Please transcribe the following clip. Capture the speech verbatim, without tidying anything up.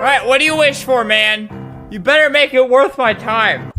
Alright, what do you wish for, man? You better make it worth my time.